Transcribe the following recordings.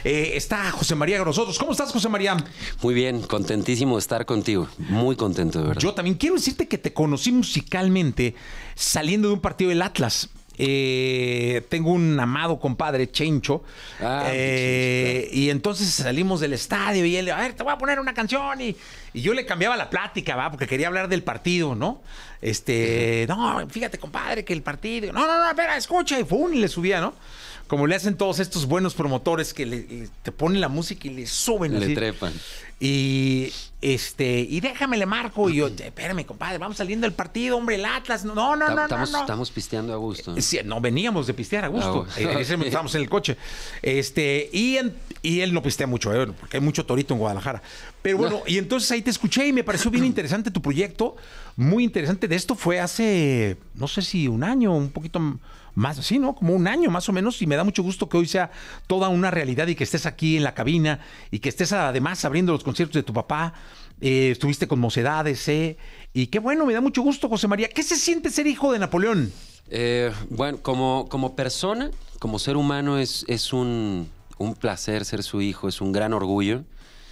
Está José María con nosotros. ¿Cómo estás, José María? Muy bien, contentísimo de estar contigo. Muy contento, de verdad. Yo también quiero decirte que te conocí musicalmente saliendo de un partido del Atlas. Tengo un amado compadre, Chencho. Claro. Y entonces salimos del estadio y él, a ver, te voy a poner una canción. Y yo le cambiaba la plática, ¿va? Porque quería hablar del partido, ¿no? No, fíjate, compadre, que el partido. No, espera, escucha. Y ¡fum! Y le subía, ¿no? Como le hacen todos estos buenos promotores que te ponen la música y le suben. Le así. trepan. Y déjame le marco. Y yo, espérame, compadre, vamos saliendo del partido, hombre, el Atlas. No. Estamos pisteando a gusto, ¿no? Sí, no, veníamos de pistear a gusto. Estábamos en el coche. Y él no pistea mucho, porque hay mucho torito en Guadalajara. Pero bueno, y entonces ahí te escuché y me pareció bien interesante tu proyecto. Muy interesante. De esto fue hace, no sé si un año, un poquito más así, ¿no? Como un año más o menos. Y me da mucho gusto que hoy sea toda una realidad y que estés aquí en la cabina y que estés además abriendo los conciertos de tu papá. Estuviste con Mocedades, y qué bueno, me da mucho gusto, José María. ¿Qué se siente ser hijo de Napoleón? Bueno, como persona, como ser humano, es un placer ser su hijo, es un gran orgullo.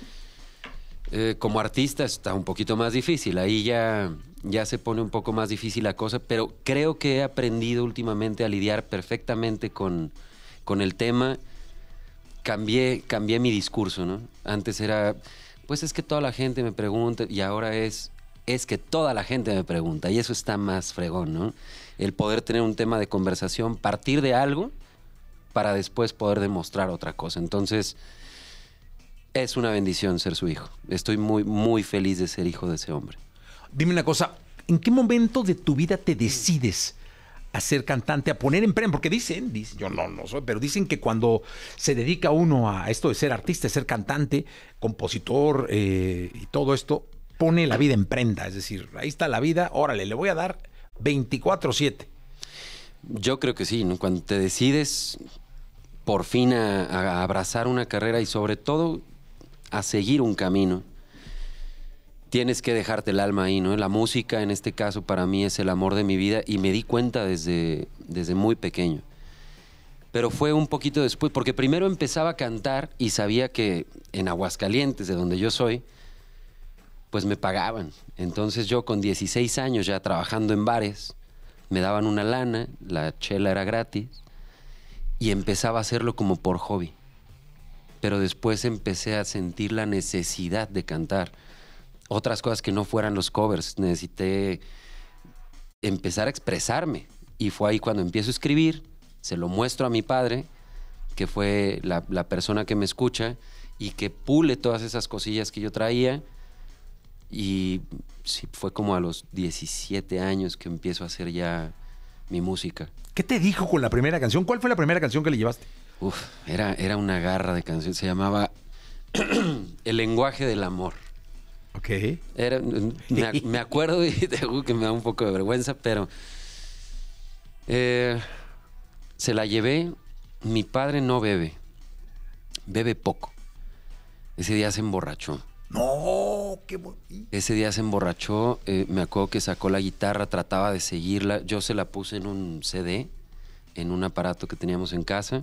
Como artista está un poquito más difícil, ahí ya se pone un poco más difícil la cosa, pero creo que he aprendido últimamente a lidiar perfectamente con el tema. Cambié mi discurso, ¿no? Antes era, pues es que toda la gente me pregunta, y ahora es que toda la gente me pregunta, y eso está más fregón, ¿no? El poder tener un tema de conversación, partir de algo para después poder demostrar otra cosa. Entonces, es una bendición ser su hijo. Estoy muy, muy feliz de ser hijo de ese hombre. Dime una cosa, ¿en qué momento de tu vida te decides a ser cantante, a poner en premio? Porque dicen, yo no soy, pero dicen que cuando se dedica uno a esto de ser artista, de ser cantante, compositor y todo esto, pone la vida en prenda. Es decir, ahí está la vida, órale, le voy a dar 24/7. Yo creo que sí, ¿no? Cuando te decides por fin a abrazar una carrera y sobre todo a seguir un camino, tienes que dejarte el alma ahí, ¿no? La música, en este caso, para mí es el amor de mi vida y me di cuenta desde muy pequeño. Pero fue un poquito después, porque primero empezaba a cantar y sabía que en Aguascalientes, de donde yo soy, pues me pagaban. Entonces yo con 16 años ya trabajando en bares, me daban una lana, la chela era gratis y empezaba a hacerlo como por hobby. Pero después empecé a sentir la necesidad de cantar otras cosas que no fueran los covers. Necesité empezar a expresarme y fue ahí cuando empiezo a escribir, se lo muestro a mi padre, que fue la persona que me escucha y que pule todas esas cosillas que yo traía. Y sí, fue como a los 17 años que empiezo a hacer ya mi música. ¿Qué te dijo con la primera canción? ¿Cuál fue la primera canción que le llevaste? Era una garra de canción. Se llamaba El lenguaje del amor. Ok. Me acuerdo y que me da un poco de vergüenza, pero se la llevé. Mi padre no bebe poco. Ese día se emborrachó. No, qué bonito. Ese día se emborrachó, me acuerdo que sacó la guitarra, trataba de seguirla. Yo se la puse en un CD, en un aparato que teníamos en casa.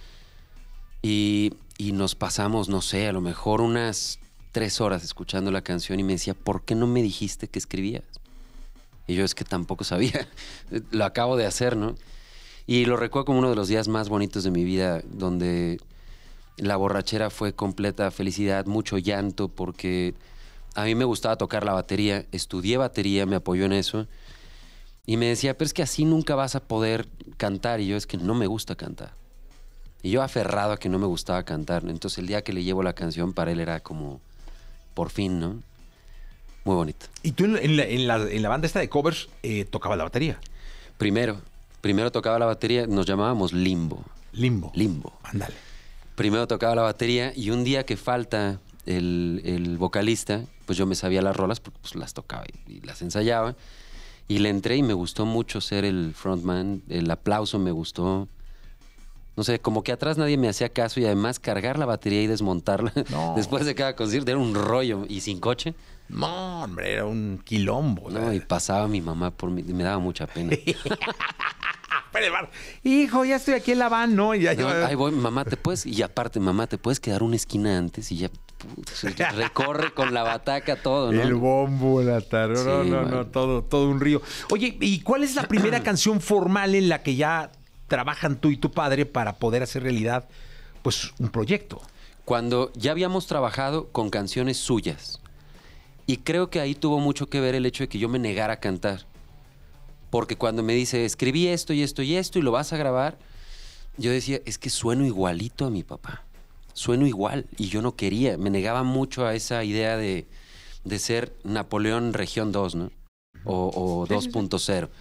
Y nos pasamos, no sé, a lo mejor unas 3 horas escuchando la canción y me decía, ¿por qué no me dijiste que escribías? Y yo, es que tampoco sabía, lo acabo de hacer, ¿no? Y lo recuerdo como uno de los días más bonitos de mi vida, donde la borrachera fue completa felicidad, mucho llanto, porque a mí me gustaba tocar la batería, estudié batería, me apoyó en eso, y me decía, pero es que así nunca vas a poder cantar, y yo, es que no me gusta cantar. Y yo aferrado a que no me gustaba cantar, entonces el día que le llevo la canción, para él era como, por fin, ¿no? Muy bonito. ¿Y tú en la banda esta de covers tocabas la batería? Primero tocaba la batería, nos llamábamos Limbo. Limbo. Ándale. Primero tocaba la batería y un día que falta el vocalista, pues yo me sabía las rolas porque pues las tocaba y las ensayaba. Y le entré y me gustó mucho ser el frontman, el aplauso me gustó. No sé, como que atrás nadie me hacía caso y además cargar la batería y desmontarla después de cada concierto era un rollo y sin coche. No, hombre, era un quilombo. No, y pasaba mi mamá por mí, me daba mucha pena. Hijo, ya estoy aquí en la van, ¿no? Y ya, no, ahí voy, mamá, ¿te puedes? Y aparte, mamá, ¿te puedes quedar una esquina antes? Y ya recorre con la bataca todo, ¿no? El bombo, la tarot, Sí, no, todo un río. Oye, ¿y cuál es la primera canción formal en la que ya trabajan tú y tu padre para poder hacer realidad, pues, un proyecto? Cuando ya habíamos trabajado con canciones suyas. Y creo que ahí tuvo mucho que ver el hecho de que yo me negara a cantar. Porque cuando me dice, escribí esto y esto y esto y lo vas a grabar, yo decía, es que sueno igualito a mi papá. Sueno igual. Y yo no quería. Me negaba mucho a esa idea de ser Napoleón Región 2, ¿no? O 2.0.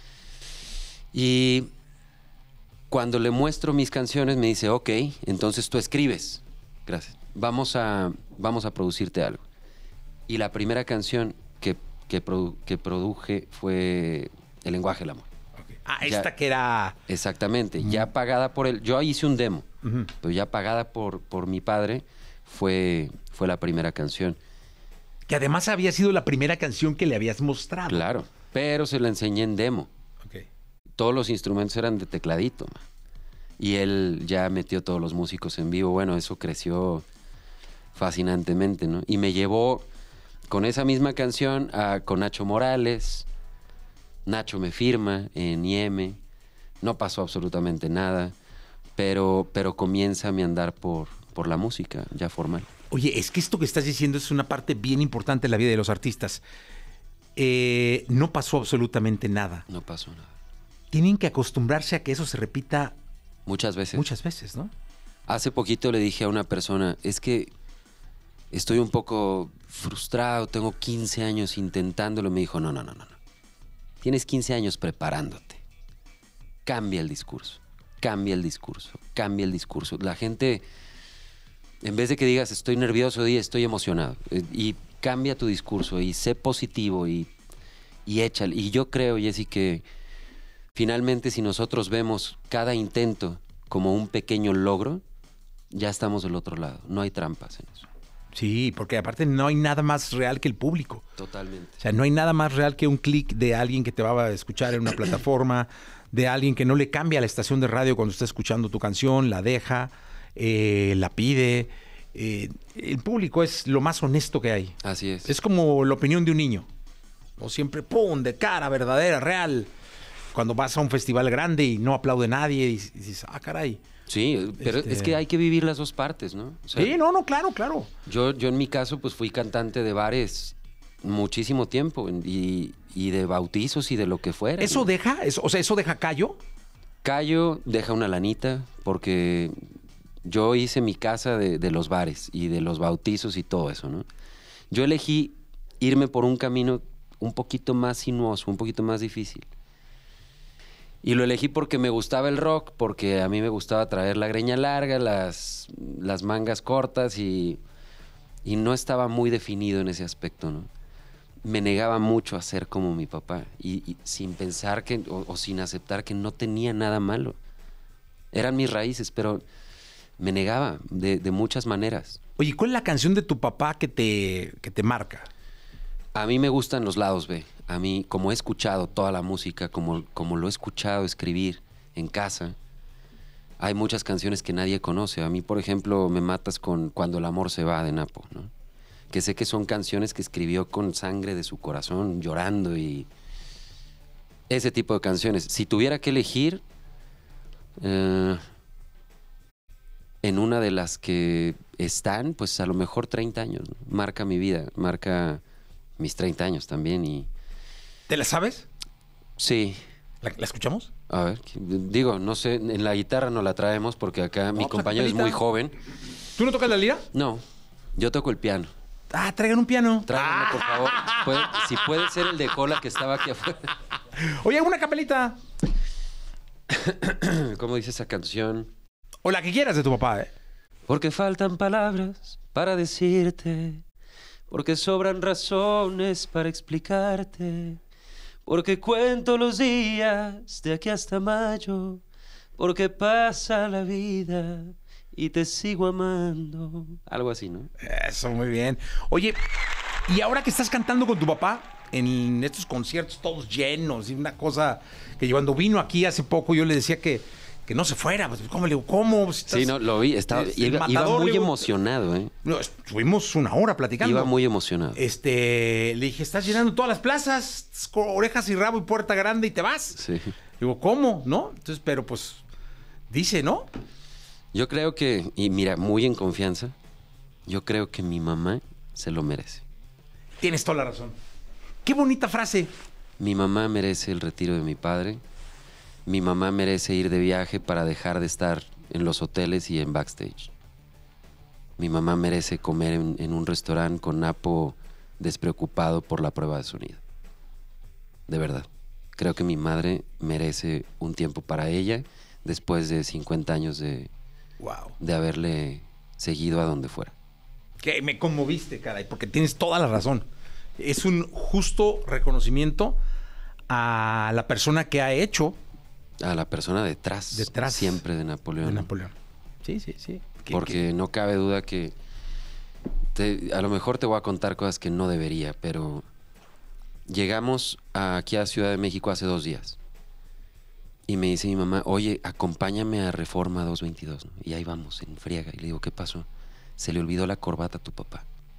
Y cuando le muestro mis canciones, me dice, ok, entonces tú escribes. Gracias. Vamos a producirte algo. Y la primera canción que produje fue El lenguaje del amor. Okay. Esta que era... Exactamente, ya pagada por él. Yo hice un demo, pero ya pagada por mi padre fue la primera canción. Que además había sido la primera canción que le habías mostrado. Claro, pero se la enseñé en demo. Okay. Todos los instrumentos eran de tecladito, man. Y él ya metió todos los músicos en vivo. Bueno, eso creció fascinantemente, ¿no? Y me llevó con esa misma canción con Nacho Morales. Nacho me firma en IEM. No pasó absolutamente nada, pero comienza mi andar por la música ya formal. Oye, es que esto que estás diciendo es una parte bien importante en la vida de los artistas. No pasó absolutamente nada. No pasó nada. Tienen que acostumbrarse a que eso se repita muchas veces. Muchas veces, ¿no? Hace poquito le dije a una persona, es que estoy un poco frustrado, tengo 15 años intentándolo. Me dijo, no. Tienes 15 años preparándote. Cambia el discurso. La gente, en vez de que digas estoy nervioso, di estoy emocionado. Y cambia tu discurso y sé positivo y échale. Y yo creo, Jessy, que finalmente si nosotros vemos cada intento como un pequeño logro, ya estamos del otro lado. No hay trampas en eso. Sí, porque aparte no hay nada más real que el público. Totalmente. O sea, no hay nada más real que un clic de alguien que te va a escuchar en una plataforma, de alguien que no le cambia a la estación de radio cuando está escuchando tu canción, la deja, la pide. El público es lo más honesto que hay. Así es. Es como la opinión de un niño. O siempre, ¡pum!, de cara, verdadera, real. Cuando vas a un festival grande y no aplaude nadie y dices, caray. Sí, pero es que hay que vivir las dos partes, ¿no? O sea, sí, claro. Yo en mi caso, pues fui cantante de bares muchísimo tiempo y de bautizos y de lo que fuera. ¿Eso ¿no? deja? ¿Eso deja callo? Callo deja una lanita porque yo hice mi casa de los bares y de los bautizos y todo eso, ¿no? Yo elegí irme por un camino un poquito más sinuoso, un poquito más difícil. Y lo elegí porque me gustaba el rock, porque a mí me gustaba traer la greña larga, las mangas cortas y no estaba muy definido en ese aspecto, ¿no? Me negaba mucho a ser como mi papá y sin pensar o sin aceptar que no tenía nada malo. Eran mis raíces, pero me negaba de muchas maneras. Oye, ¿cuál es la canción de tu papá que te marca? A mí me gustan los lados B. A mí, como he escuchado toda la música, como lo he escuchado escribir en casa, hay muchas canciones que nadie conoce. A mí, por ejemplo, me matas con Cuando el amor se va, de Napo, ¿no? Que sé que son canciones que escribió con sangre de su corazón, llorando y ese tipo de canciones. Si tuviera que elegir en una de las que están, pues a lo mejor 30 años, ¿no? Marca mi vida, marca mis 30 años también. ¿Te la sabes? Sí. ¿La escuchamos? A ver, digo, no sé, en la guitarra no la traemos porque acá mi compañero es muy joven. ¿Tú no tocas la lira? No, yo toco el piano. Traigan un piano. Tráiganme, por favor. Si puede ser el de cola que estaba aquí afuera. Oye, una capelita. ¿Cómo dice esa canción? O la que quieras de tu papá, ¿eh? Porque faltan palabras para decirte, porque sobran razones para explicarte, porque cuento los días de aquí hasta mayo, porque pasa la vida y te sigo amando. Algo así, ¿no? Eso, muy bien. Oye, y ahora que estás cantando con tu papá, en estos conciertos todos llenos y una cosa que cuando vino aquí hace poco yo le decía que no se fuera. Pues, ¿cómo? Le digo, ¿cómo? Sí, no, lo vi. Iba muy emocionado, ¿eh? No, estuvimos una hora platicando. Iba muy emocionado. Le dije, estás llenando todas las plazas, orejas y rabo y puerta grande y te vas. Sí. Digo, ¿cómo? ¿No? Entonces, pero pues, dice, ¿no? Yo creo que, y mira, muy en confianza, yo creo que mi mamá se lo merece. Tienes toda la razón. Qué bonita frase. Mi mamá merece el retiro de mi padre. Mi mamá merece ir de viaje para dejar de estar en los hoteles y en backstage. Mi mamá merece comer en un restaurante con Napo despreocupado por la prueba de sonido. De verdad. Creo que mi madre merece un tiempo para ella después de 50 años de haberle seguido a donde fuera. Que me conmoviste, caray, porque tienes toda la razón. Es un justo reconocimiento a la persona que ha hecho. A la persona detrás siempre de Napoleón. De Napoleón. Sí. Porque no cabe duda que a lo mejor te voy a contar cosas que no debería, pero llegamos aquí a Ciudad de México hace 2 días. Y me dice mi mamá, oye, acompáñame a Reforma 222, ¿no? Y ahí vamos, en friega. Y le digo, ¿qué pasó? Se le olvidó la corbata a tu papá.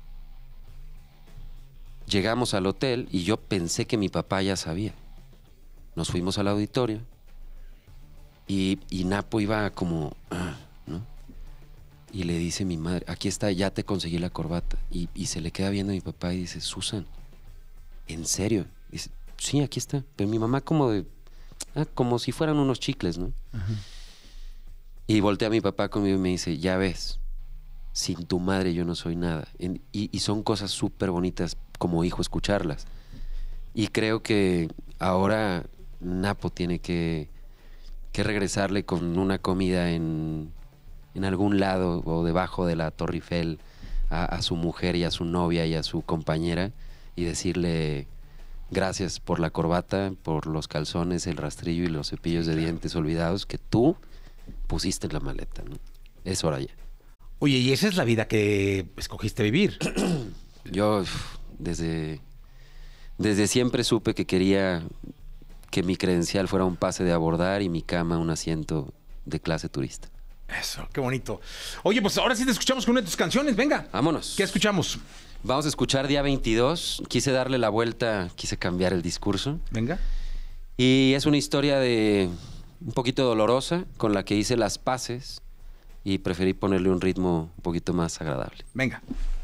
Llegamos al hotel y yo pensé que mi papá ya sabía. Nos fuimos al auditorio. Y Napo iba como, ¿no? Y le dice mi madre, aquí está, ya te conseguí la corbata. Y se le queda viendo a mi papá y dice, Susan, ¿en serio? Dice, sí, aquí está. Pero mi mamá como si fueran unos chicles, ¿no? Uh-huh. Y voltea a mi papá conmigo y me dice, ya ves, sin tu madre yo no soy nada. Y son cosas súper bonitas como hijo escucharlas. Y creo que ahora Napo tiene que regresarle con una comida en algún lado o debajo de la Torre Eiffel a su mujer y a su novia y a su compañera y decirle gracias por la corbata, por los calzones, el rastrillo y los cepillos de dientes olvidados que tú pusiste en la maleta, ¿no? Es hora ya. Oye, y esa es la vida que escogiste vivir. Yo desde siempre supe que quería que mi credencial fuera un pase de abordar y mi cama un asiento de clase turista. Eso, qué bonito. Oye, pues ahora sí te escuchamos con una de tus canciones, venga. Vámonos. ¿Qué escuchamos? Vamos a escuchar Día 22. Quise darle la vuelta, quise cambiar el discurso. Venga. Y es una historia un poquito dolorosa con la que hice las paces y preferí ponerle un ritmo un poquito más agradable. Venga.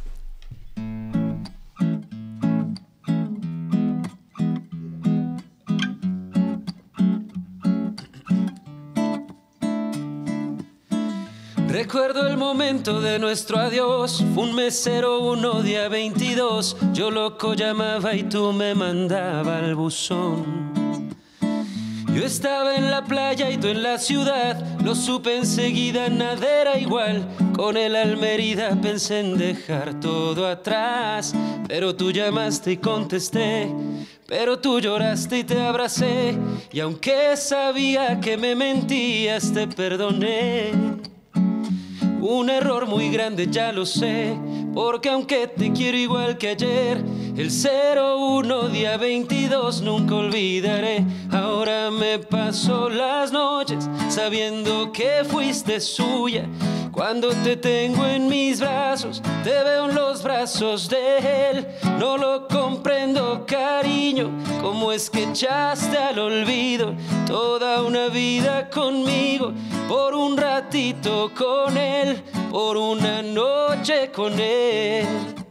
Recuerdo el momento de nuestro adiós, fue un mes 01, día 22. Yo loco llamaba y tú me mandaba al buzón. Yo estaba en la playa y tú en la ciudad, lo supe enseguida, nada era igual. Con el Almerida pensé en dejar todo atrás, pero tú llamaste y contesté, pero tú lloraste y te abracé, y aunque sabía que me mentías te perdoné. Un error muy grande, ya lo sé, porque aunque te quiero igual que ayer, el 01, día 22, nunca olvidaré. Ahora me paso las noches sabiendo que fuiste suya. Cuando te tengo en mis brazos, te veo en los brazos de él. No lo comprendo, cariño, cómo es que echaste al olvido toda una vida conmigo, por un ratito con él, por una noche con él.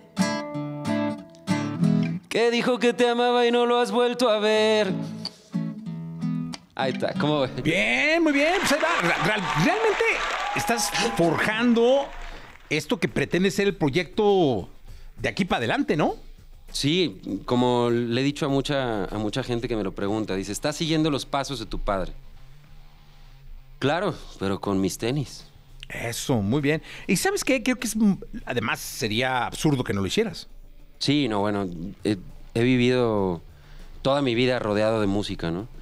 Que dijo que te amaba y no lo has vuelto a ver. Ahí está, ¿cómo ves? Bien, muy bien. Pues ahí va. Realmente estás forjando esto que pretende ser el proyecto de aquí para adelante, ¿no? Sí, como le he dicho a mucha gente que me lo pregunta, dice, ¿estás siguiendo los pasos de tu padre? Claro, pero con mis tenis. Eso, muy bien. ¿Y sabes qué? Creo que además sería absurdo que no lo hicieras. Sí, no, bueno, he vivido toda mi vida rodeado de música, ¿no?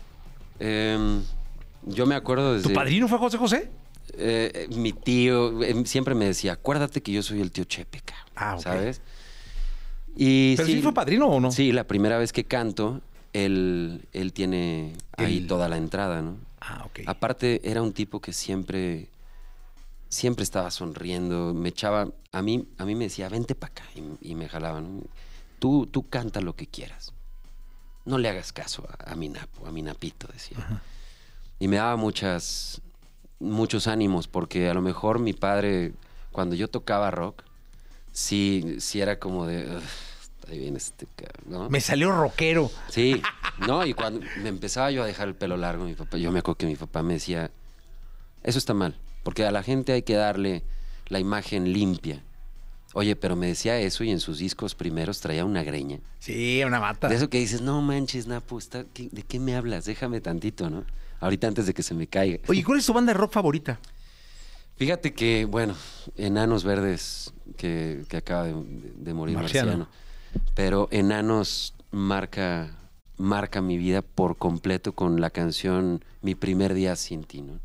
Yo me acuerdo desde... ¿Tu padrino fue José José? Mi tío siempre me decía, acuérdate que yo soy el tío Chepe, okay. ¿Sabes? ¿Pero sí fue padrino o no? Sí, la primera vez que canto, él tiene ahí toda la entrada, ¿no? Ah, ok. Aparte, era un tipo que siempre estaba sonriendo, me echaba, a mí me decía, vente para acá, y me jalaba, ¿no? Tú canta lo que quieras. No le hagas caso a mi Napo, a mi Napito, decía. Ajá. Y me daba muchos ánimos, porque a lo mejor mi padre, cuando yo tocaba rock, sí era como de... ahí viene ¿no? Me salió rockero. Sí, no, y cuando me empezaba yo a dejar el pelo largo, yo me acuerdo que mi papá me decía, eso está mal, porque a la gente hay que darle la imagen limpia. Oye, pero me decía eso y en sus discos primeros traía una greña. Sí, una mata. De eso que dices, no manches, Napo, ¿de qué me hablas? Déjame tantito, ¿no? Ahorita antes de que se me caiga. Oye, ¿cuál es tu banda de rock favorita? Fíjate que, bueno, Enanos Verdes, que acaba de morir Marciano. Pero Enanos marca mi vida por completo con la canción Mi primer día sin ti, ¿no?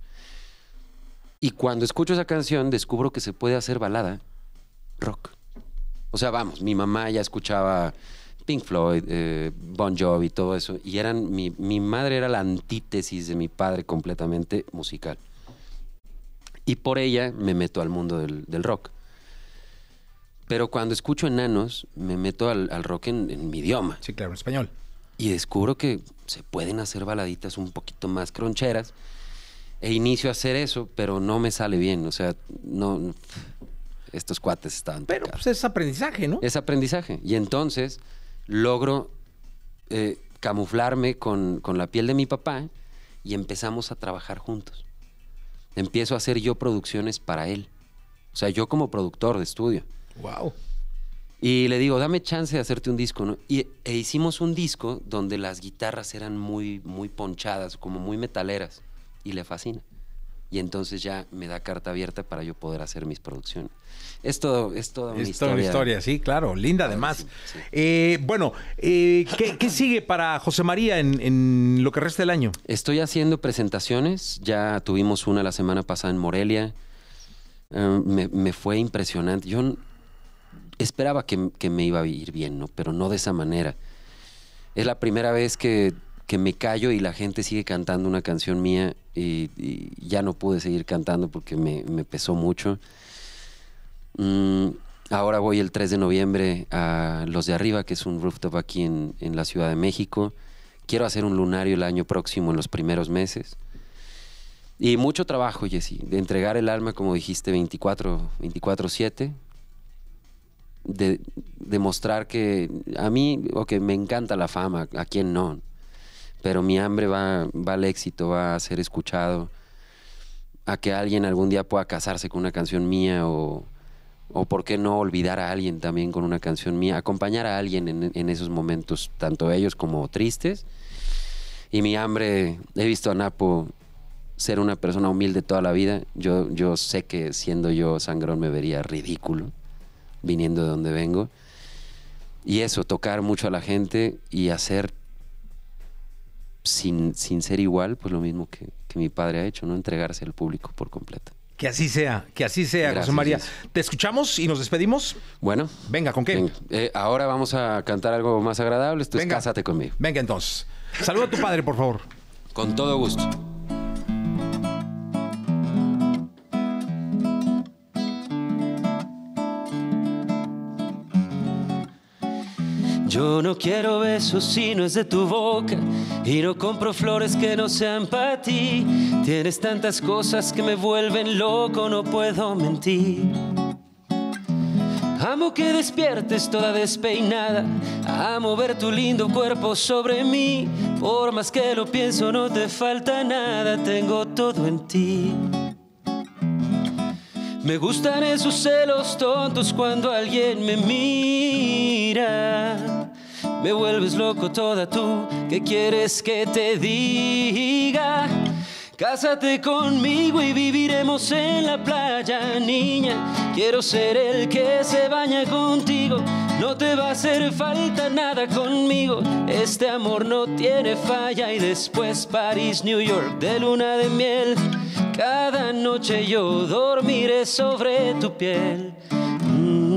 Y cuando escucho esa canción descubro que se puede hacer balada rock. O sea, vamos, mi mamá ya escuchaba Pink Floyd, Bon Jovi y todo eso, y mi madre era la antítesis de mi padre completamente musical. Y por ella me meto al mundo del rock. Pero cuando escucho Enanos, me meto al rock en mi idioma. Sí, claro, en español. Y descubro que se pueden hacer baladitas un poquito más croncheras. E inicio a hacer eso, pero no me sale bien. O sea, no estos cuates estaban Pero pues es aprendizaje, ¿no? Es aprendizaje. Y entonces logro camuflarme con la piel de mi papá y empezamos a trabajar juntos. Empiezo a hacer yo producciones para él. O sea, yo como productor de estudio. Wow. Y le digo, dame chance de hacerte un disco, ¿no? E hicimos un disco donde las guitarras eran muy, muy ponchadas, como muy metaleras. Y le fascina. Y entonces ya me da carta abierta para yo poder hacer mis producciones. Es toda una historia. Es toda una historia, sí, claro. Linda además. Sí, sí. Bueno, ¿qué sigue para José María en lo que resta del año? Estoy haciendo presentaciones. Ya tuvimos una la semana pasada en Morelia. Me fue impresionante. Yo esperaba que me iba a ir bien, ¿no? Pero no de esa manera. Es la primera vez que me callo y la gente sigue cantando una canción mía y ya no pude seguir cantando porque me pesó mucho. Ahora voy el 3 de noviembre a Los de Arriba, que es un rooftop aquí en la Ciudad de México. Quiero hacer un lunario el año próximo, en los primeros meses. Y mucho trabajo, Jessy, de entregar el alma, como dijiste, 24/7. De demostrar que a mí, me encanta la fama, a quién no. Pero mi hambre va al éxito, va a ser escuchado, a que alguien algún día pueda casarse con una canción mía o por qué no olvidar a alguien también con una canción mía, acompañar a alguien en esos momentos, tanto ellos como tristes. Y mi hambre, he visto a Napo ser una persona humilde toda la vida. Yo sé que siendo yo sangrón me vería ridículo, viniendo de donde vengo. Y eso, tocar mucho a la gente y hacer sin ser igual, pues lo mismo que mi padre ha hecho, ¿no? Entregarse al público por completo. Que así sea, Gracias, José María. Jessy. ¿Te escuchamos y nos despedimos? Bueno. Venga, ¿con qué? Venga. Ahora vamos a cantar algo más agradable. Esto es Cásate conmigo. Venga, entonces. Saluda a tu padre, por favor. Con todo gusto. Yo no quiero besos si no es de tu boca y no compro flores que no sean para ti. Tienes tantas cosas que me vuelven loco, no puedo mentir. Amo que despiertes toda despeinada, amo ver tu lindo cuerpo sobre mí. Por más que lo pienso no te falta nada, tengo todo en ti. Me gustan esos celos tontos cuando alguien me mira. Me vuelves loco toda tú, ¿qué quieres que te diga? Cásate conmigo y viviremos en la playa, niña. Quiero ser el que se baña contigo. No te va a hacer falta nada conmigo. Este amor no tiene falla. Y después París, New York, de luna de miel. Cada noche yo dormiré sobre tu piel.